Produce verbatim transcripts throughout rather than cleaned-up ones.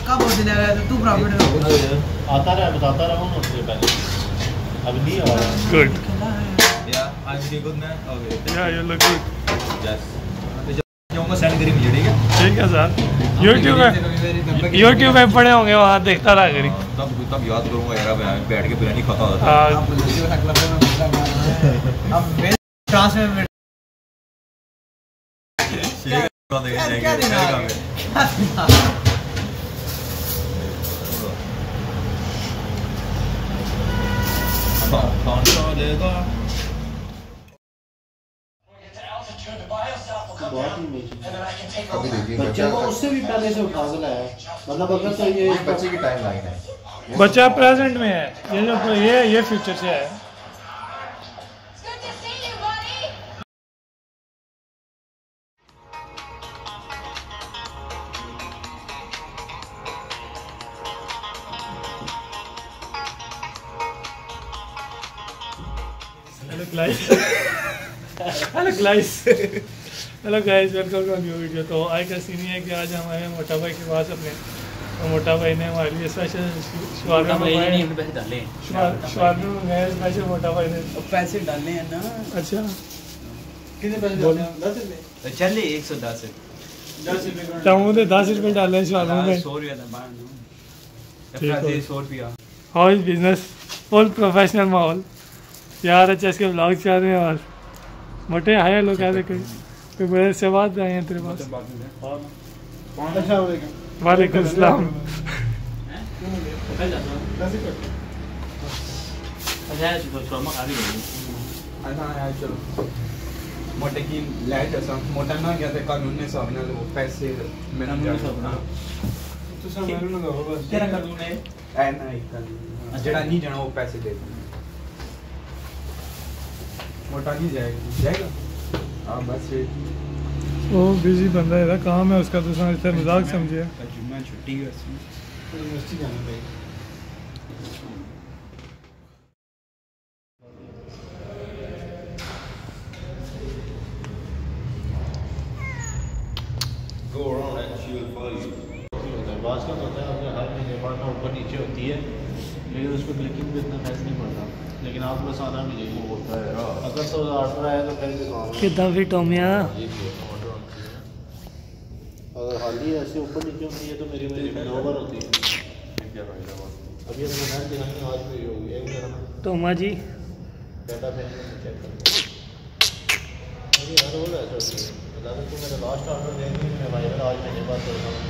कब हो दिया गया तू प्रॉफिट आता रहा बताता रहा हूँ उससे पहले अब नहीं आ रहा good yeah I am good man okay yeah you look good yes जाऊंगा सेंड करी मुझे ठीक है ठीक है सर यूट्यूब में यूट्यूब में पड़े होंगे वहाँ देखता रहा करी तब तब याद करूंगा यार मैं बैठ के बिरयानी खाता होता अब फ्रांस में क्या दिमाग है कौन सा लेगा बच्चे को उससे भी पहले से उठा के लाया मतलब अगर तो ये बच्चे की टाइम लाइन है बच्चा प्रेजेंट में है ये जो ये ये फ्यूचर से है hello guys hello guys hello guys welcome to new video. तो आज का सीन है कि आज हम आए मोटा भाई के पास अपने तो मोटा भाई ने हमारे लिए स्पेशल शवारमा मंगाए शवारमा मंगाए स्पेशल मोटा भाई ने पैसे डालने हैं ना। अच्छा कितने पैसे डालने हैं? दस रुपए चलिए एक सौ दस दस रुपए तो मुझे दस रुपये डाले हैं शवारमा में सौ रुपया था ठीक सौ रुपया how is business full professional माहौल यार। अच्छा इसके ब्लॉग चल रहे हैं और मोटे आए लोग आ रहे कोई कोई बड़े से बात आए हैं तेरे पास। वालेकुम सलाम। मोटे की लाइट ऐसा मोटा ना गया था कानून ने सब ना वो पैसे मेरा तो सब मेरे ना हो बस तेरा कानून है ऐ ना एक जड़ा नहीं जाना वो पैसे दे मोटा नहीं जाएगा जाएगा हाँ बस वो बिजी बंदा है काम है उसका तो समझते मजाक समझिए। जुम्मा छुट्टी है उसमें यूनिवर्सिटी जाना पड़ेगा। Go around and she will follow you. बात का होता है अपने हर महीने बाद में ऊपर नीचे होती है लेकिन उसको क्लिकिंग में इतना फैस नहीं पड़ता लेकिन आप बस आना मिलेगी होता है अगर तो ऑर्डर आया तो फिर कितना फिट हो मियां अगर हाली ऐसे ऊपर नीचे होती है तो मेरी मेरी दो बार होती है अभी अपना मैच दिखाएंगे आज भी होगी एक मेरा टोमा जी डाटा फैन चेक कर हर रोज ऐसा होती है अगर तू मेरा लास्ट ऑर्डर देंगे मैं भाई आज महीने बाद कर रहा हूँ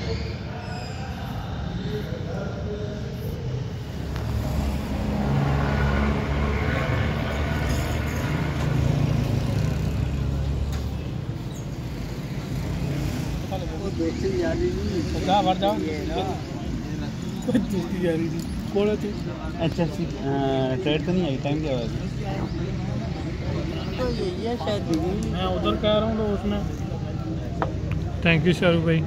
क्या भर जाओ कुछ दोस्ती जा रही थी कौन थे अच्छा ट्रेड तो नहीं आई टाइम क्या हुआ तो यही है शायद मैं उधर कह रहा हूँ तो उसमें थैंक यू शाहरुख भाई।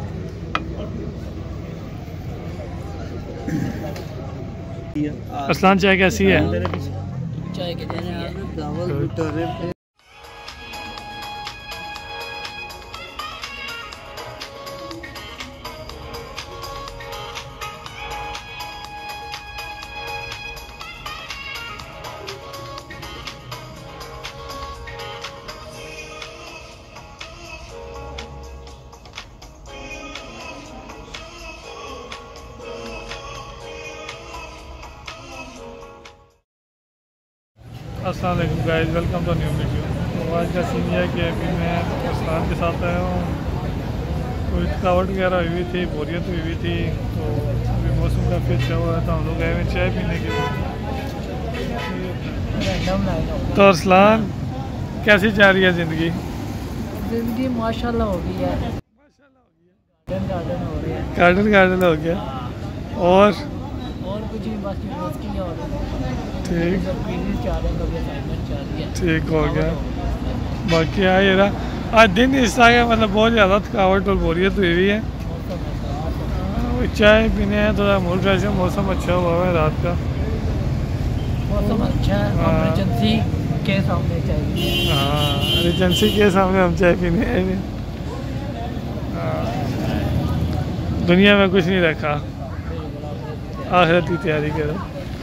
असलान चाय कैसी है? चाय के देने अस्सलाम वालेकुम guys welcome to new video. तो आज का सीन यह है कि अभी मैं असलान के साथ आया हूँ। कोई थकावट वगैरह हुई हुई थी बोरियत हुई हुई थी तो अभी मौसम काफ़ी अच्छा हुआ है तो हम लोग गए हुए चाय पीने के लिए। तो असलान कैसी जा रही है ज़िंदगी? जिंदगी माशाल्लाह हो गई है गार्डन गार्डन हो रही है गार्डन गार्डन हो गया और और कुछ भी बस यूनिवर्सिटी हो रही है ठीक है ठीक हो गया। बाकी हाँ ये रहा आज दिन इस तरह मतलब बहुत ज़्यादा थकावट और बोरियत हुई हुई है। चाय पीने हैं थोड़ा मूड फ्रेश है मौसम अच्छा हुआ है रात का मौसम अच्छा है इमरजेंसी के सामने चाहिए। हाँ इमरजेंसी के सामने हम चाय पीने आए दुनिया में कुछ नहीं रखा आखिरत की तैयारी करो।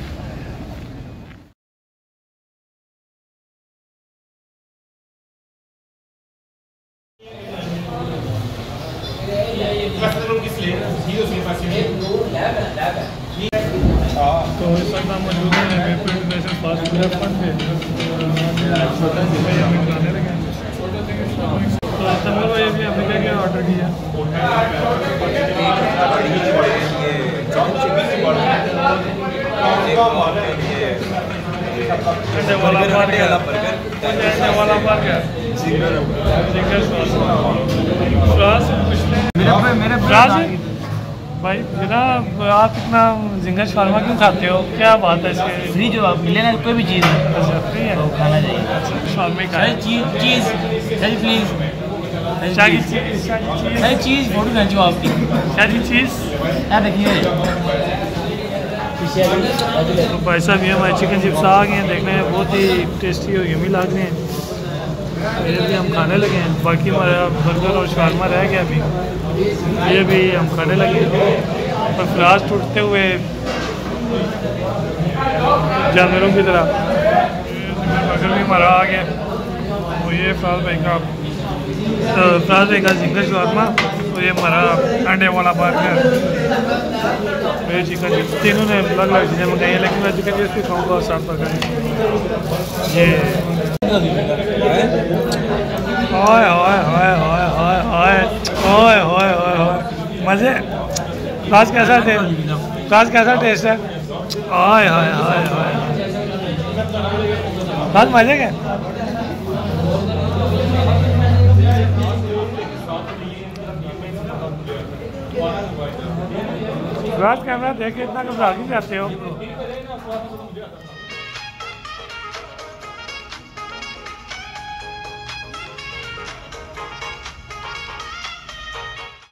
तो इस वक्त हम मौजूद हैं वेपर इंटरनेशनल फास्ट फूड रेस्टोरेंट पे। खाने लगे तो तमिल भाई अभी हमने क्या क्या ऑर्डर किया? अंडे वाला बर्गर, अंडे वाला बर्गर, चिकन सॉस मेरे भाई जनाब, आप इतना जिंगर शर्मा क्यों खाते हो? क्या बात है इसके? फ्री जो आप मिले ना कोई भी चीज़ अच्छा फ्री है तो खाना चाहिए। शर्मा खाए चीज़ चीज़ सर प्लीज़ शाह की चीज़, शाह की चीज़, सर चीज़ फोटो खींचो आपकी। शाह की चीज़। यार देखिए तो भाई साहब ये हमारे चिकन चिप्स आ गए हैं, देखने में बहुत ही टेस्टी और यमी लग रहे हैं। ये भी हम खाने लगे हैं, बाकी हमारा बर्गर और शवारमा रह गया अभी, ये भी हम खाने लगे और फ्रास टूटते हुए जानवरों की तरह। बर्गर भी हमारा आ गया और ये फ्रास भाई का फ्रास भाई का जिंगर शवारमा और ये हमारा अंडे वाला बर्गर, ये चिकन चिप्स, तीनों ने अलग अलग चीज़ें मंगाई हैं, लेकिन मैं चिकन चिप्स भी खाऊँगा और साथ बर्गर। ये हाय हाय हाय हाय हाय हाय हाय हाय हाय हाय मज़े। फ्रास कैसा टेस्ट, फ्रास कैसा टेस्ट है? हाय हाय हाय हाय फ्रास मज़े के। फ्रास कैमरा देख के इतना घबरा क्यों जाते हो?